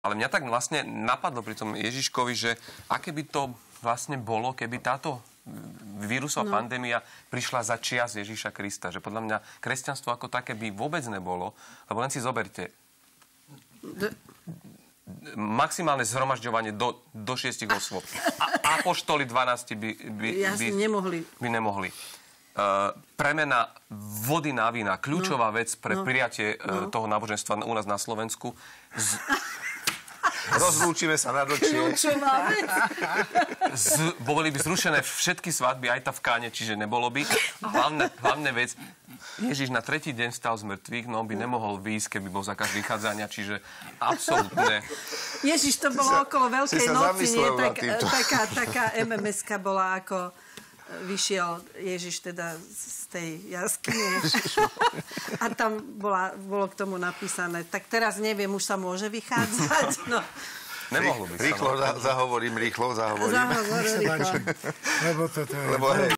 Ale mňa tak vlastne napadlo pri tom Ježiškovi, že aké by to vlastne bolo, keby táto vírusová pandémia prišla za čias Ježiša Krista. Že podľa mňa kresťanstvo ako také by vôbec nebolo. Lebo len si zoberte. Maximálne zhromažďovanie do 6 osôb. A apoštoli 12 by nemohli. Premena vody na vína. Kľúčová vec pre prijatie toho náboženstva u nás na Slovensku. Rozlúčime sa na dočie. Kľúčová vec. Boli by zrušené všetky svadby, aj tá v Káne, čiže nebolo by. Hlavné vec, Ježiš na tretí deň vstal z mŕtvych, no on by nemohol výjsť, keby bol zákaz vychádzania, čiže absolútne. Ježiš, to bolo okolo Veľkej noci, nie? Taká MMS-ka bola ako vyšiel Ježiš teda z tej jaskyne. A tam bolo k tomu napísané. Tak teraz neviem, už sa môže vychádzať. No. Nemohlo by sa. Rýchlo zahovorím. Zahovor rýchlo. Lebo toto je...